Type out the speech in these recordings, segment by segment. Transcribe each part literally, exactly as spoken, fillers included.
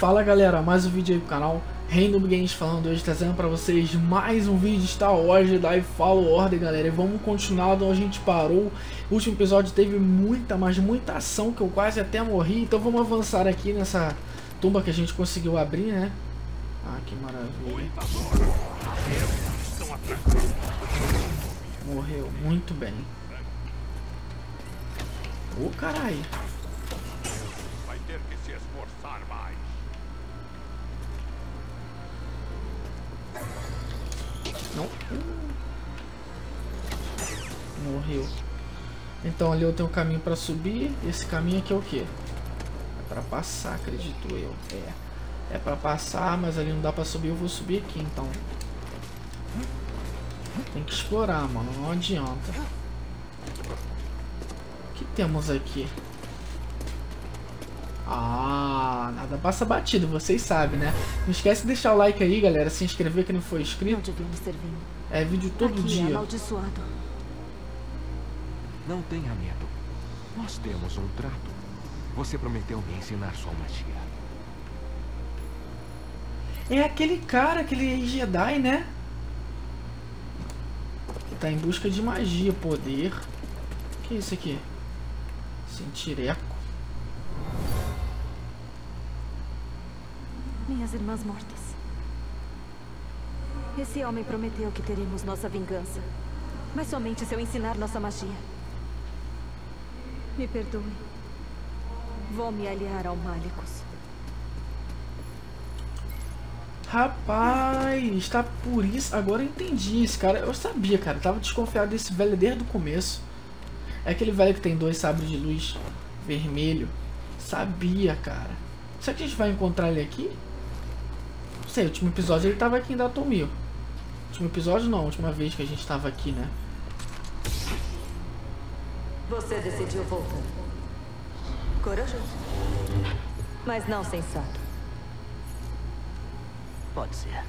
Fala galera, mais um vídeo aí pro canal Reinoob Games falando hoje, trazendo pra vocês mais um vídeo de Star Wars Jedi Fallen Order, galera. E vamos continuar de onde a gente parou. O último episódio teve muita, mas muita ação que eu quase até morri. Então vamos avançar aqui nessa tumba que a gente conseguiu abrir, né? Ah, que maravilha. Morreu, muito bem. Ô, caralho. Vai ter que se esforçar mais. Não. Morreu. Então ali eu tenho um caminho para subir. Esse caminho aqui é o que? É para passar, acredito eu. É. É para passar, mas ali não dá para subir. Eu vou subir aqui, então. Tem que explorar, mano. Não adianta. O que temos aqui? Ah, nada passa batido, vocês sabem, né? Não esquece de deixar o like aí, galera. Se inscrever quem não for inscrito. Não devemos ter vindo. É vídeo todo Aqui dia. É amaldiçoado. Não tenha medo. Nós temos um trato. Você prometeu me ensinar sua magia. É aquele cara, aquele Jedi, né? Que tá em busca de magia, poder. O que é isso aqui? Sentir eco. Minhas irmãs mortas. Esse homem prometeu que teremos nossa vingança. Mas somente se eu ensinar nossa magia. Me perdoe. Vou me aliar ao Malicos. Rapaz, tá por isso. Agora eu entendi esse cara. Eu sabia, cara. Eu tava desconfiado desse velho desde o começo. É aquele velho que tem dois sabres de luz vermelho. Sabia, cara. Será que a gente vai encontrar ele aqui? Não sei, o último episódio ele tava aqui em Dathomir. Último episódio não, a última vez que a gente tava aqui, né? Você decidiu voltar. Corajoso. Mas não sensato. Pode ser.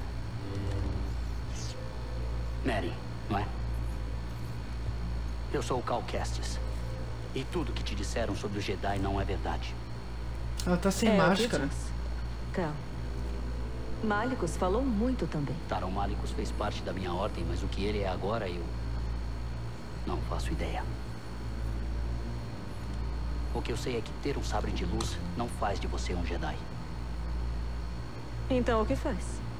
Mary, não é? Eu sou o Cal Kestis. E tudo que te disseram sobre o Jedi não é verdade. Ela tá sem É, máscara. Cal. Malicos falou muito também. Taron Malicos fez parte da minha ordem, mas o que ele é agora, eu não faço ideia. O que eu sei é que ter um sabre de luz não faz de você um Jedi. Então o que faz?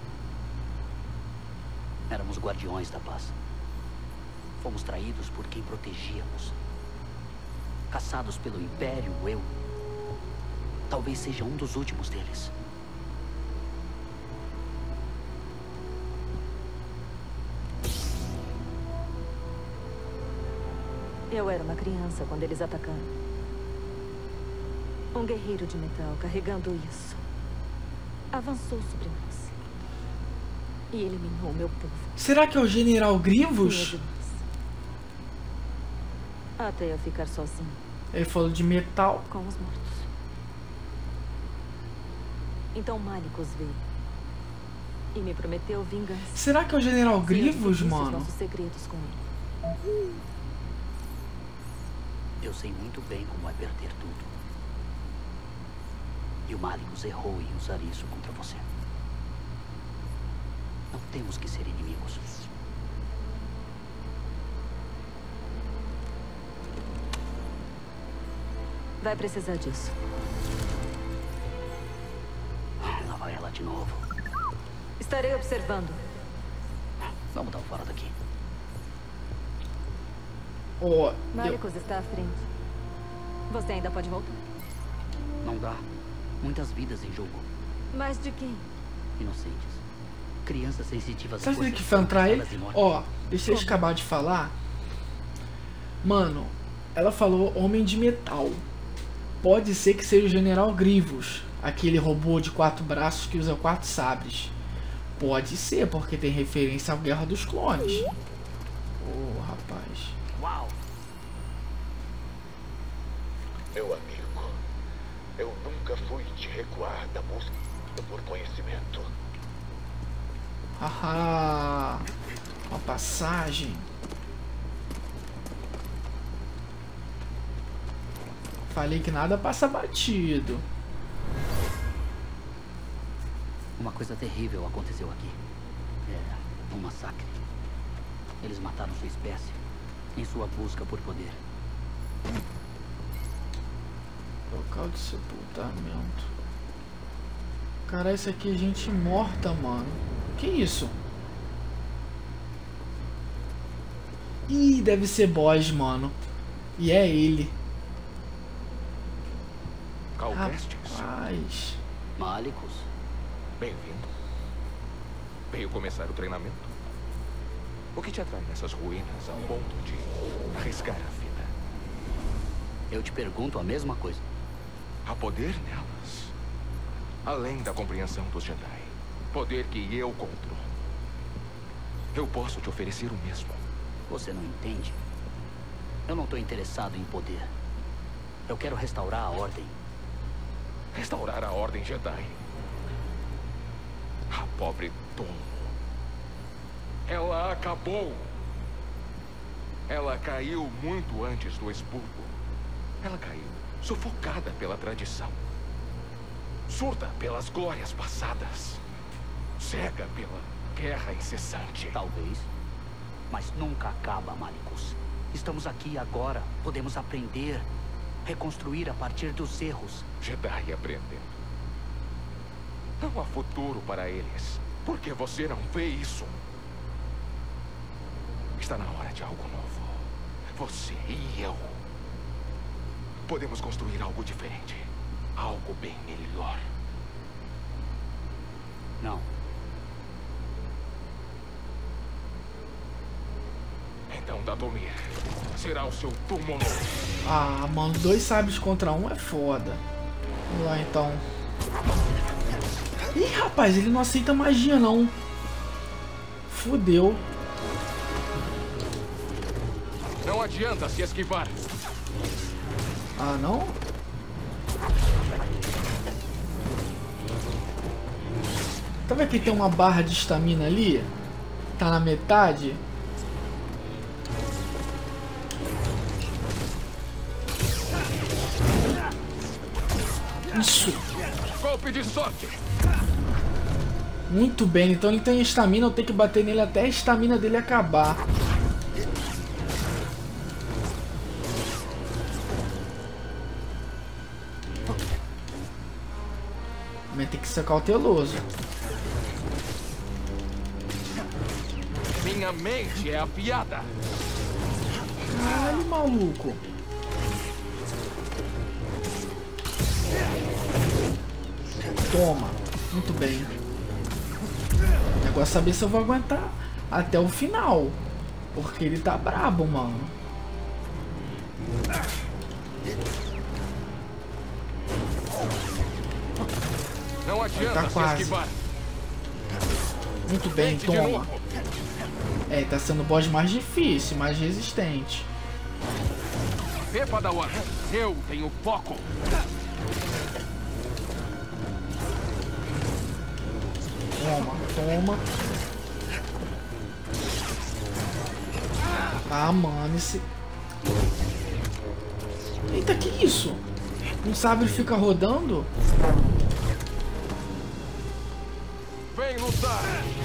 Éramos guardiões da paz. Fomos traídos por quem protegíamos. Caçados pelo Império, eu talvez seja um dos últimos deles. Eu era uma criança quando eles atacaram. Um guerreiro de metal carregando isso avançou sobre nós e eliminou meu povo. Será que é o General Grievous? Minhas irmãs. Até eu ficar sozinho Ele falou de metal. com os mortos. Então Malicos veio e me prometeu vingança. Será que é o General Se eu Grievous, dividisse os mano? nossos segredos com ele. Eu sei muito bem como é perder tudo. E o Malicos errou em usar isso contra você. Não temos que ser inimigos. Vai precisar disso. Lá vai ela de novo. Estarei observando. Vamos dar fora daqui. Ó, eu... Malicos está à frente. Você ainda pode voltar. Não dá. Muitas vidas em jogo. Mas de quem? Inocentes. Crianças sensitivas. Sabe o coisas que foi entrar ele? passadas e mortas. Ó, deixa eu acabar de falar. Mano, ela falou homem de metal. Pode ser que seja o General Grievous, aquele robô de quatro braços que usa quatro sabres. Pode ser, porque tem referência à Guerra dos Clones. Ô, oh, rapaz. Uau! Meu amigo, eu nunca fui de recuar da busca por conhecimento. Haha, uma passagem. Falei que nada passa batido. Uma coisa terrível aconteceu aqui. É um massacre. Eles mataram sua espécie em sua busca por poder. Local de sepultamento. Cara, isso aqui é gente morta, mano. Que isso? Ih, deve ser boss, mano. E é ele. Calvestes, Rapaz. Malicos. bem-vindo. Veio começar o treinamento? O que te atrai nessas ruínas a ponto de arriscar a vida? Eu te pergunto a mesma coisa. Há poder nelas, além da compreensão dos Jedi. Poder que eu controlo. Eu posso te oferecer o mesmo. Você não entende? Eu não estou interessado em poder. Eu quero restaurar a ordem. Restaurar a Ordem Jedi. A pobre Tom. Ela acabou. Ela caiu muito antes do expurgo. Ela caiu sufocada pela tradição. Surda pelas glórias passadas. Cega pela guerra incessante. Talvez. Mas nunca acaba, Malicos. Estamos aqui agora. Podemos aprender. Reconstruir a partir dos erros. Jedi aprendendo. Não há futuro para eles. Por que você não vê isso? Está na hora de algo novo. Você e eu. Podemos construir algo diferente. Algo bem melhor. Não. Então, Datomir, será o seu túmulo. Ah, mano, dois sabres contra um é foda. Vamos lá, então. Ih, rapaz, ele não aceita magia, não. Fudeu. Não adianta se esquivar. Ah, não? Tá vendo que tem uma barra de estamina ali? Tá na metade? Isso. Golpe de sorte. Muito bem, então ele tem estamina, eu tenho que bater nele até a estamina dele acabar. Mas tem que ser cauteloso. Minha mente é afiada. Caralho, maluco. Toma. Muito bem. O negócio é saber se eu vou aguentar até o final. Porque ele tá brabo, mano. Não adianta Tá se quase. esquivar. Muito bem, Tente de toma. novo. É, tá sendo o boss mais difícil, mais resistente. Vê, Padawan. Eu tenho foco. Toma, toma. Ah, mano, esse... Eita, que isso? Um sabre fica rodando? Vem lutar.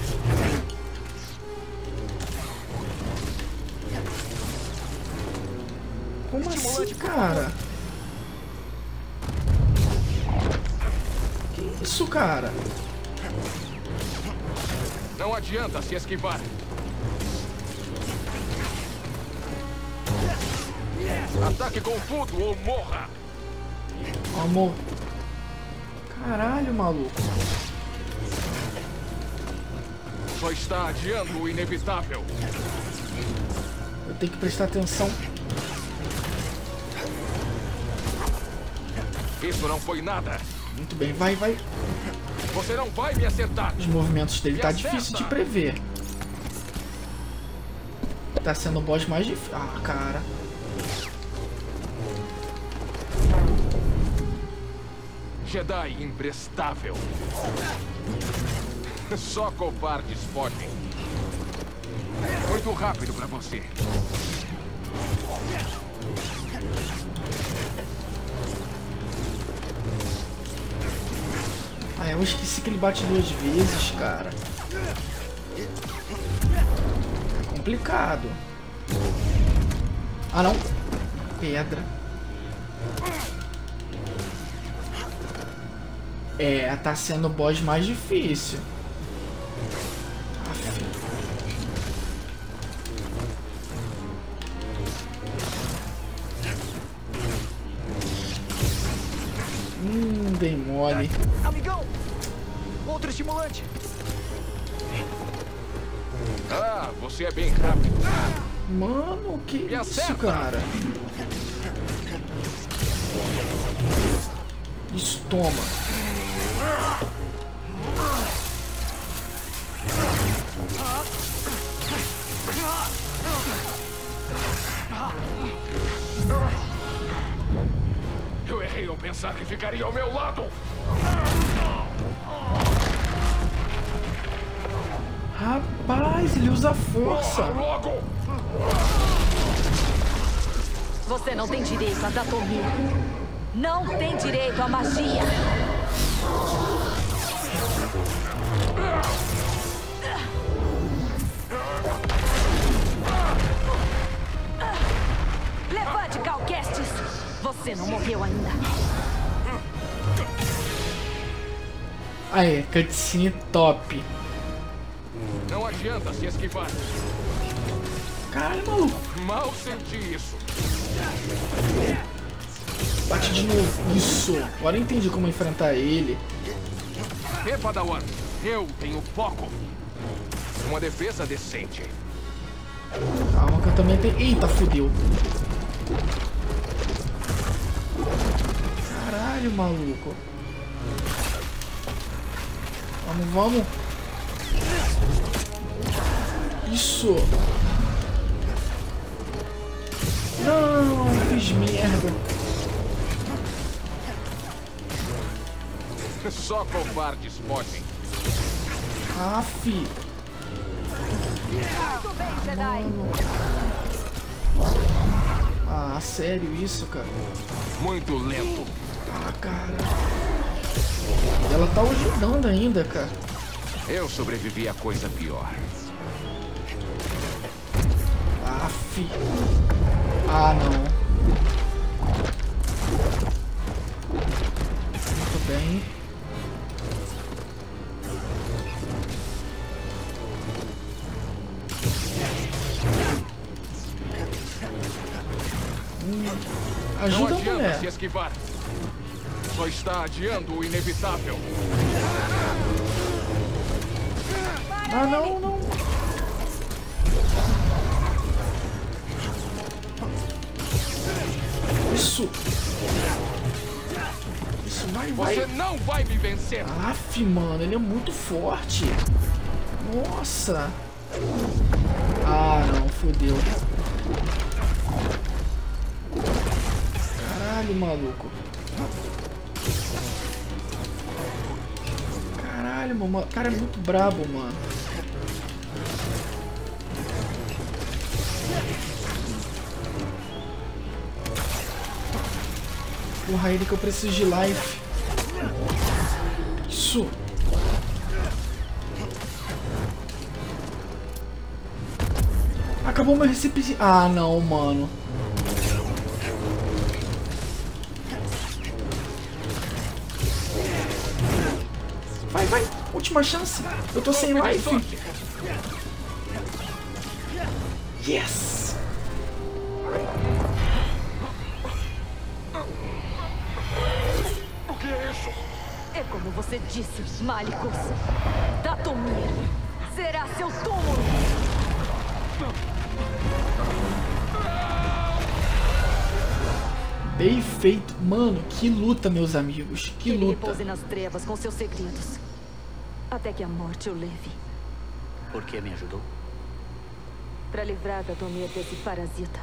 Como assim, cara? Que isso, cara? Não adianta se esquivar. Ataque com tudo ou morra. Amor. Caralho, maluco. Só está adiando o inevitável. Eu tenho que prestar atenção. Isso não foi nada. Muito bem, vai, vai. Você não vai me acertar. Os movimentos dele Me tá acerta. difícil de prever. Tá sendo o boss mais difícil. Ah, cara. Jedi imprestável. Só covardes fogem. Muito rápido pra você. Ah, eu esqueci que ele bate duas vezes, cara. É complicado. Ah, não. Pedra. É, tá sendo o boss mais difícil. Aff. Hum, bem mole. Amigão! Outro estimulante! Ah, você é bem rápido. Mano, que Me isso, acerta. cara? Isso, toma. Eu errei ao pensar que ficaria ao meu lado. Rapaz, ele usa força. Logo! Você não tem direito a Datomir. Não tem direito à magia. Levante, Calquestes. Você não morreu ainda. Aí, cutscene top. Não adianta se esquivar. Caralho, maluco. Mal senti isso. Bate de novo. Isso. Agora eu entendi como enfrentar ele. Ei, Padawan, eu tenho foco. Uma defesa decente. Calma que eu também tenho... Eita, fudeu. Caralho, maluco. Vamos, vamos. Isso. Não, fiz merda. Só covardes podem. Aff. Muito bem, Jedi. Ah, sério isso, cara? Muito lento. Ah, cara. Ela tá ajudando ainda, cara. Eu sobrevivi a coisa pior. Aff. Ah, não. Muito bem. Hum, Não ajuda a adianta mulher. se esquivar. Só está adiando o inevitável. Ah, não, não. Isso. Isso, vai, vai. Você não vai me vencer. Aff, mano, ele é muito forte. Nossa. Ah, não, fodeu. Caralho, maluco. Caralho, mano. O cara é muito brabo, mano. Porra, ele que eu preciso de life. Isso. Acabou meu recipiente. Ah, não, mano. Vai, vai. Última chance. Eu tô sem life. Yes. O que é isso? É como você disse, Malicos. Datomir será seu túmulo. Bem feito. Mano, que luta, meus amigos. Que Ele luta. repouse nas trevas com seus segredos. Até que a morte o leve. Por que me ajudou? Pra livrar Datomir desse parasita.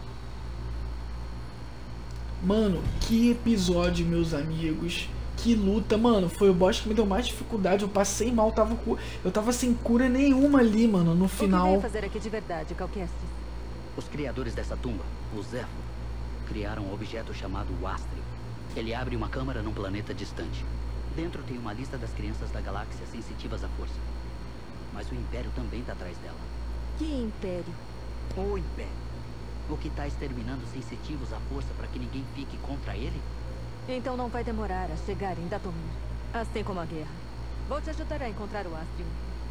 Mano, que episódio, meus amigos. Que luta, mano. Foi o boss que me deu mais dificuldade. Eu passei mal, tava cu... eu tava sem cura nenhuma ali, mano, no O que final. veio fazer aqui de verdade, Calquestes? Os criadores dessa tumba, os Zepho, criaram um objeto chamado Astrio. Ele abre uma câmara num planeta distante. Dentro tem uma lista das crianças da galáxia sensitivas à força. Mas o Império também tá atrás dela. Que império? O Império. O que tá exterminando sensitivos à força para que ninguém fique contra ele? Então não vai demorar a chegar em Dathomir. Assim como a guerra. Vou te ajudar a encontrar o Astrium.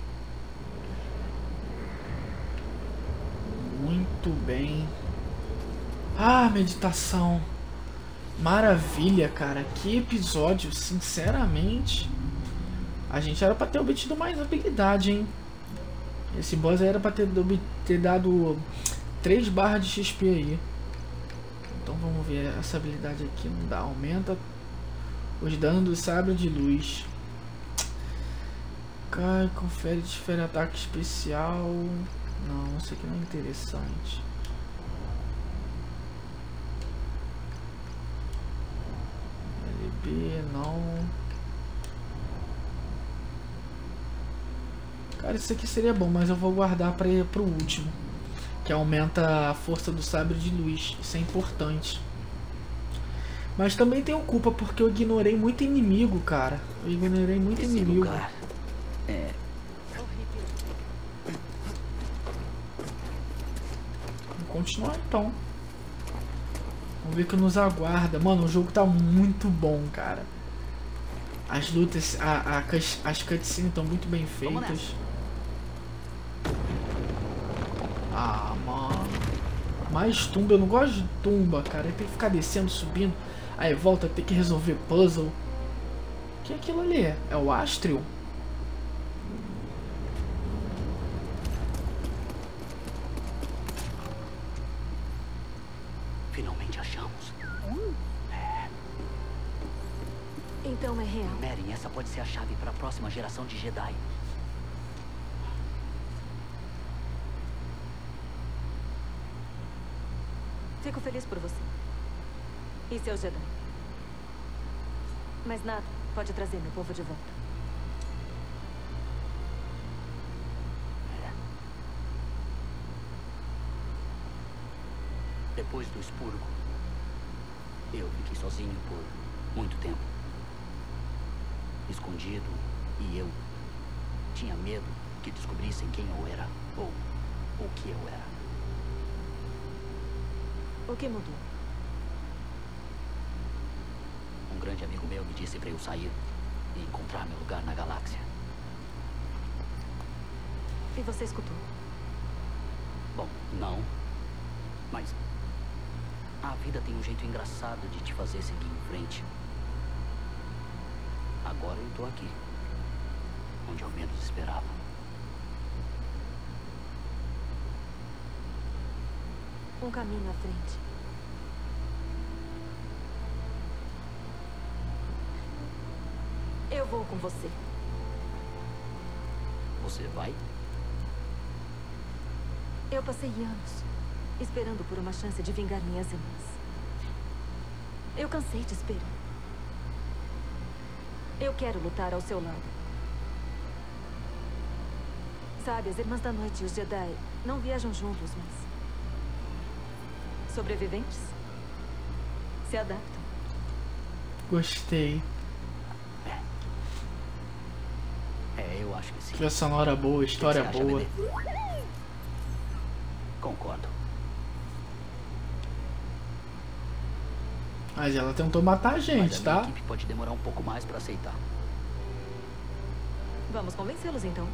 Muito bem. Ah, meditação. Maravilha, cara. Que episódio, sinceramente. A gente era pra ter obtido mais habilidade, hein? Esse boss aí era pra ter, ter dado três barras de X P aí. Então vamos ver essa habilidade aqui. Não dá. Aumenta os danos do sabre de luz. Cai, confere, difere ataque especial. Não, isso aqui não é interessante. L B, não. Cara, isso aqui seria bom, mas eu vou guardar para ir pro último. Que aumenta a força do sabre de luz. Isso é importante. Mas também tenho culpa, porque eu ignorei muito inimigo, cara. Eu ignorei muito Esse inimigo. lugar é... Vamos continuar então. Vamos ver o que nos aguarda. Mano, o jogo tá muito bom, cara. As lutas, a, a, as cutscenes estão muito bem feitas. Ah, mano. Mais tumba. Eu não gosto de tumba, cara. Tem que ficar descendo, subindo. Aí volta, tem que resolver puzzle. O que é aquilo ali? É o Astrium? Finalmente achamos. É. Então é real. Merrin, essa pode ser a chave para a próxima geração de Jedi. Fico feliz por você. E seu Jedi. Mas nada pode trazer meu povo de volta. É. Depois do expurgo, eu fiquei sozinho por muito tempo. Escondido, e eu tinha medo que descobrissem quem eu era, ou o que eu era. O que mudou? Um grande amigo meu me disse para eu sair e encontrar meu lugar na galáxia. E você escutou? Bom, não. Mas a vida tem um jeito engraçado de te fazer seguir em frente. Agora eu tô aqui, onde eu menos esperava. Um caminho à frente. Eu vou com você. Você vai? Eu passei anos esperando por uma chance de vingar minhas irmãs. Eu cansei de esperar. Eu quero lutar ao seu lado. Sabe, as Irmãs da Noite e os Jedi não viajam juntos, mas... sobreviventes se adaptam. Gostei. É, eu acho que sim. Trilha sonora boa, história O que você boa. acha, bebê? Concordo. Mas ela tentou matar a gente, Mas a minha tá? equipe pode demorar um pouco mais para aceitar. Vamos convencê-los, então.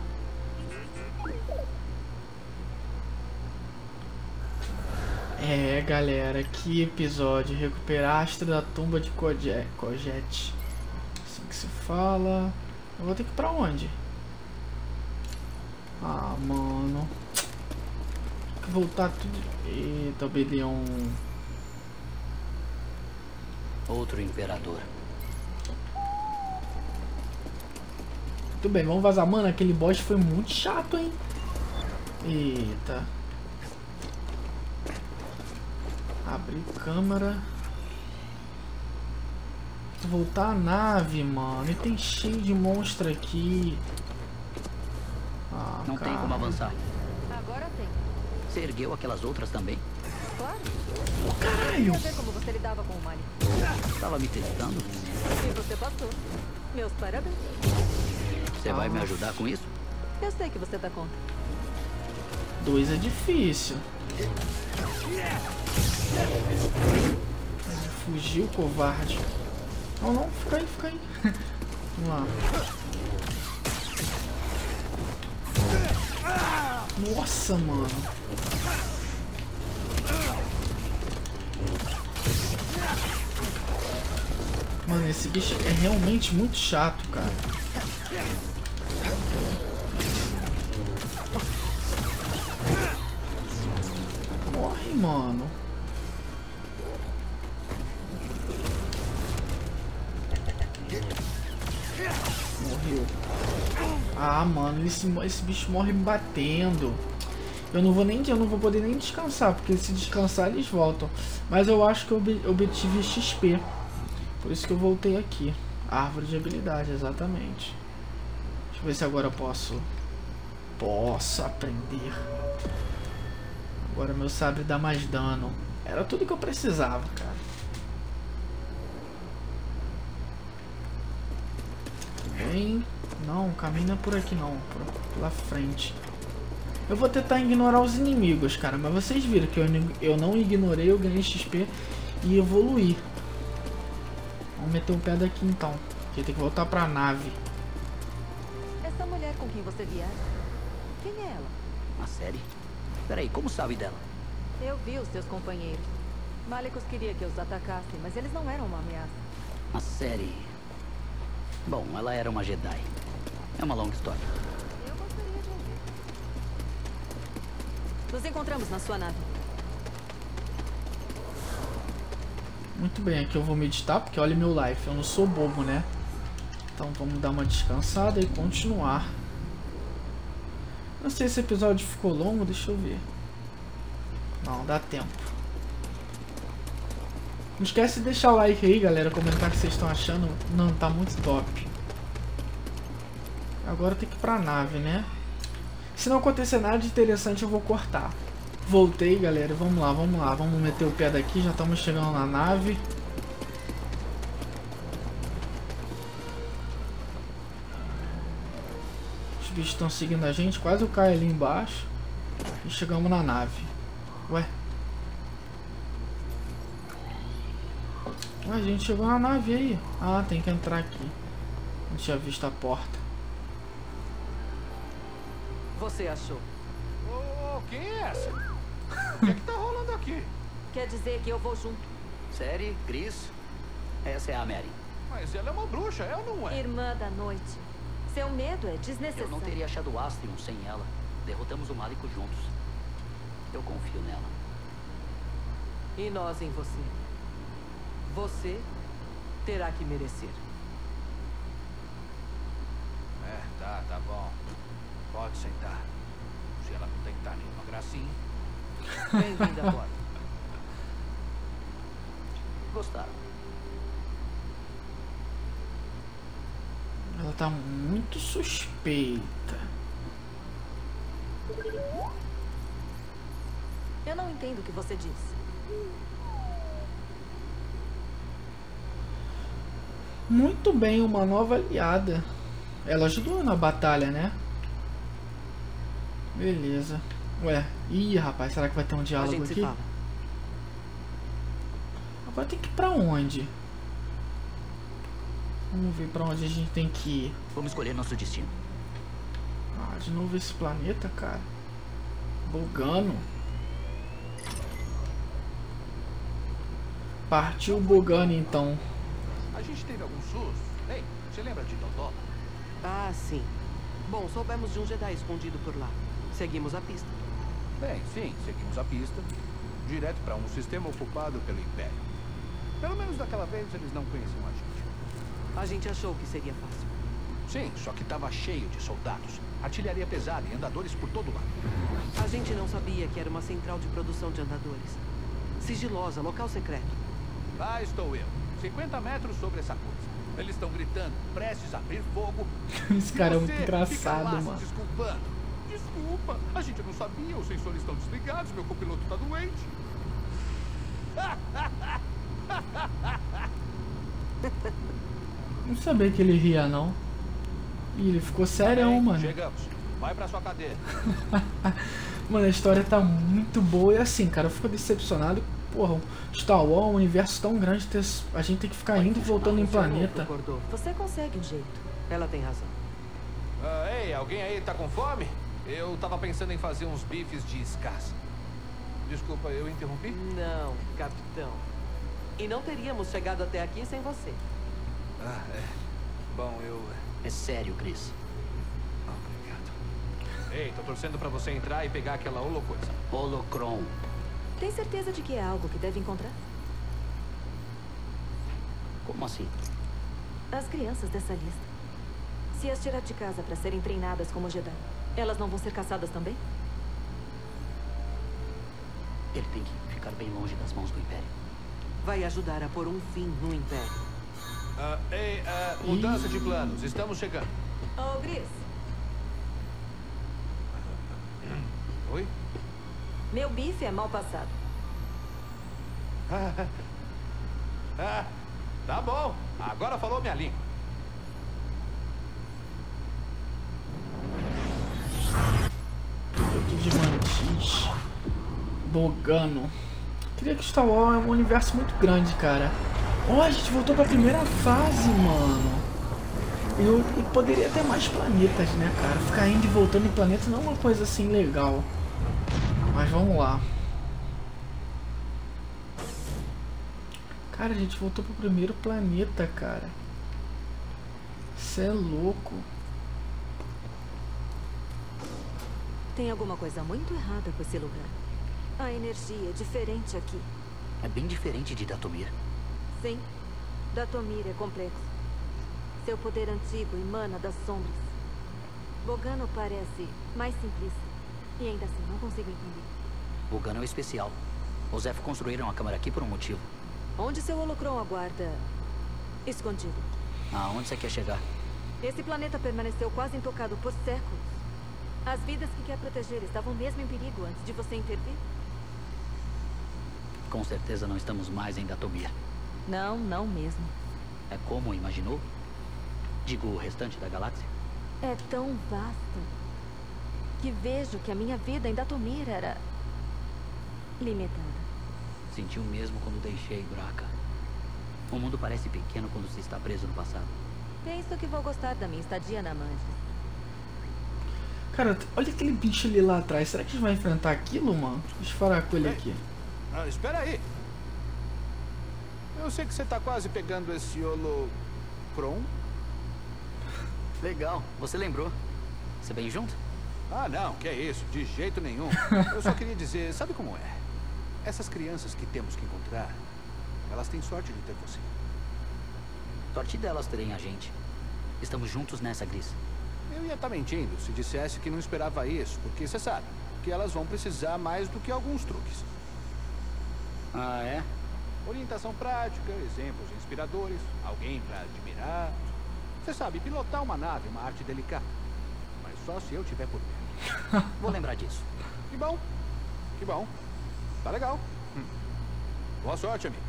É, galera, que episódio. Recuperar Astro da tumba de Cojet. Cojet. Assim que se fala. Eu vou ter que ir pra onde? Ah, mano. Tem que voltar tudo. Eita, Obelion. Outro imperador. Muito bem, vamos vazar. Mano, aquele boss foi muito chato, hein? Eita. Abrir câmera. Voltar à nave, mano. E tem cheio de monstro aqui. Ah, Não cara. tem como avançar. Agora tem. Você ergueu aquelas outras também? Claro. Oh, caralho! Quer ver como você lidava com o Mali? Tava me testando? E você passou. Meus parabéns. Você vai Ah. me ajudar com isso? Eu sei que você dá conta. Dois é difícil. Fugiu, covarde. Não, não, fica aí, fica aí. Vamos lá. Nossa, mano. Mano, esse bicho é realmente muito chato, cara. Morre, mano. Morreu. Ah, mano, esse, esse bicho morre me batendo. Eu não vou nem, eu não vou poder nem descansar, porque se descansar eles voltam. Mas eu acho que eu ob- obtive X P. Por isso que eu voltei aqui. Árvore de habilidade, exatamente. Deixa eu ver se agora eu posso. Posso aprender. Agora meu sabre dá mais dano. Era tudo que eu precisava, cara. Bem, não, caminho não é por aqui não, por, pela frente. Eu vou tentar ignorar os inimigos, cara, mas vocês viram que eu, eu não ignorei, eu ganhei X P e evoluí. Vamos meter o pé daqui então, porque tem que voltar pra nave. Essa mulher com quem você viaja, quem é ela? Uma série? Peraí, como sabe dela? Eu vi os seus companheiros. Malicos queria que os atacassem, mas eles não eram uma ameaça. Uma série... Bom, ela era uma Jedi. É uma longa história. Eu gostaria de ouvir. Nos encontramos na sua nave. Muito bem, aqui eu vou meditar, porque olha meu life, eu não sou bobo, né? Então vamos dar uma descansada e continuar. Não sei se esse episódio ficou longo, deixa eu ver. Não, dá tempo. Não esquece de deixar o like aí, galera, comentar o que vocês estão achando. Não, tá muito top. Agora tem que ir pra nave, né? Se não acontecer nada de interessante, eu vou cortar. Voltei, galera, vamos lá, vamos lá. Vamos meter o pé daqui, já estamos chegando na nave. Os bichos estão seguindo a gente, quase eu caio ali embaixo. E chegamos na nave. Ué? Ué, a gente chegou na nave aí. Ah, tem que entrar aqui. Não tinha visto a porta. Você achou? Ô, oh, quem é essa? O que é que tá rolando aqui? Quer dizer que eu vou junto. Série, Gris. Essa é a Mary. Mas ela é uma bruxa, é ou não é? Irmã da noite. Seu medo é desnecessário. Eu não teria achado o Astrium sem ela. Derrotamos o Málico juntos. Eu confio nela. E nós em você. Você terá que merecer. É, tá, tá bom. Pode sentar. Se ela não tentar nenhuma gracinha. Bem-vinda a bordo. Gostaram? Ela tá muito suspeita. Eu não entendo o que você disse. Muito bem, uma nova aliada. Ela ajudou na batalha, né? Beleza. Ué, ih, rapaz, será que vai ter um A diálogo gente se aqui? fala. Agora tem que ir pra onde? Vamos ver pra onde a gente tem que ir. Vamos escolher nosso destino. Ah, de novo esse planeta, cara. Bogano. Partiu Bogano, então. A gente teve algum susto. Ei, você lembra de Dodó? Ah, sim. Bom, soubemos de um Jedi escondido por lá. Seguimos a pista. Bem, sim, seguimos a pista. Direto para um sistema ocupado pelo Império. Pelo menos daquela vez eles não conheciam a gente. A gente achou que seria fácil. Sim, só que estava cheio de soldados. Artilharia pesada e andadores por todo lado. A gente não sabia que era uma central de produção de andadores. Sigilosa, local secreto. Lá estou eu, cinquenta metros sobre essa coisa. Eles estão gritando, prestes a abrir fogo. Esse cara é E muito você engraçado, fica lá mano. se desculpando. Desculpa, a gente não sabia, os sensores estão desligados, meu copiloto está doente. Não sabia que ele ria, não. Ih, ele ficou sério, mano. Chegamos. Vai pra sua cadeira. Mano, a história tá muito boa. E assim, cara, eu fico decepcionado. Porra, Star Wars é um universo tão grande, ter, a gente tem que ficar indo e voltando em planeta. Você consegue um jeito. Ela tem razão. Uh, ei, alguém aí tá com fome? Eu tava pensando em fazer uns bifes de escassa. Desculpa, eu interrompi? Não, capitão. E não teríamos chegado até aqui sem você. Ah, é. Bom, eu... É sério, Chris. Obrigado. Ei, tô torcendo pra você entrar e pegar aquela holocoisa. Holocron. Tem certeza de que é algo que deve encontrar? Como assim? As crianças dessa lista. Se as tirar de casa para serem treinadas como Jedi, elas não vão ser caçadas também? Ele tem que ficar bem longe das mãos do Império. Vai ajudar a pôr um fim no Império. Uh, ei, uh, mudança de planos. Estamos chegando. Ô, Gris. Oi? Meu bife é mal passado. Ah, tá bom. Agora falou minha língua. Aqui de Mantis. Bogano. Queria que Star Wars é um universo muito grande, cara. Ó, a gente voltou pra primeira fase, mano. Eu, e poderia ter mais planetas, né, cara? Ficar indo e voltando em planetas não é uma coisa assim legal. Mas vamos lá. Cara, a gente voltou pro primeiro planeta, cara. Isso é louco. Tem alguma coisa muito errada com esse lugar. A energia é diferente aqui. É bem diferente de Datomir. Sim, Datomir é complexo. Seu poder antigo emana das sombras. Bogano parece mais simplista. E ainda assim, não consigo entender. Bogano é especial. Os Zeph construíram a câmara aqui por um motivo. Onde seu holocron aguarda? Escondido. Aonde você quer chegar? Esse planeta permaneceu quase intocado por séculos. As vidas que quer proteger estavam mesmo em perigo antes de você intervir? Com certeza não estamos mais em Datomir. Não, não mesmo. É como imaginou? Digo, o restante da galáxia? É tão vasto que vejo que a minha vida em Datomir era limitada. Sentiu mesmo quando deixei Braca. O mundo parece pequeno quando se está preso no passado. Penso que vou gostar da minha estadia na Mantis. Cara, olha aquele bicho ali lá atrás. Será que a gente vai enfrentar aquilo, mano? Deixa eu falar com ele aqui. Ah, espera aí. Eu sei que você tá quase pegando esse holocron. Legal, você lembrou. Você vem junto? Ah, não, que é isso, de jeito nenhum. Eu só queria dizer, sabe como é? Essas crianças que temos que encontrar, elas têm sorte de ter você. Sorte delas terem a gente. Estamos juntos nessa, Gris. Eu ia estar mentindo se dissesse que não esperava isso, porque você sabe que elas vão precisar mais do que alguns truques. Ah, é? Orientação prática, exemplos inspiradores, alguém para admirar. Você sabe, pilotar uma nave é uma arte delicada. Mas só se eu tiver por perto. Vou lembrar disso. Que bom. Que bom. Tá legal. Hum. Boa sorte, amigo.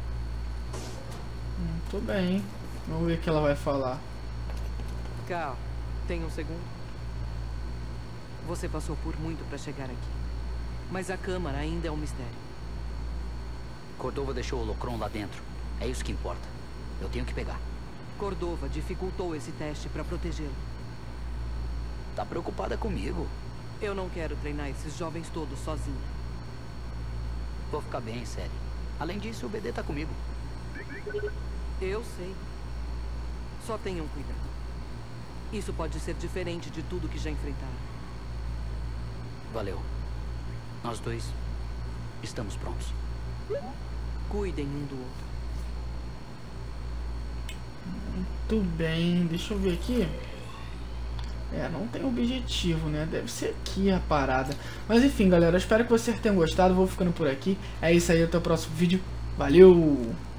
Muito bem. Vamos ver o que ela vai falar. Cal, tem um segundo? Você passou por muito para chegar aqui. Mas a câmara ainda é um mistério. Cordova deixou o holocron lá dentro. É isso que importa. Eu tenho que pegar. Cordova dificultou esse teste para protegê-lo. Tá preocupada comigo? Eu não quero treinar esses jovens todos sozinho. Vou ficar bem, sério. Além disso, o B D tá comigo. Eu sei. Só tenham cuidado. Isso pode ser diferente de tudo que já enfrentaram. Valeu. Nós dois estamos prontos. Cuidem um do outro. Muito bem. Deixa eu ver aqui. É, não tem objetivo, né? Deve ser aqui a parada. Mas enfim, galera. Eu espero que vocês tenham gostado. Vou ficando por aqui. É isso aí. Até o próximo vídeo. Valeu!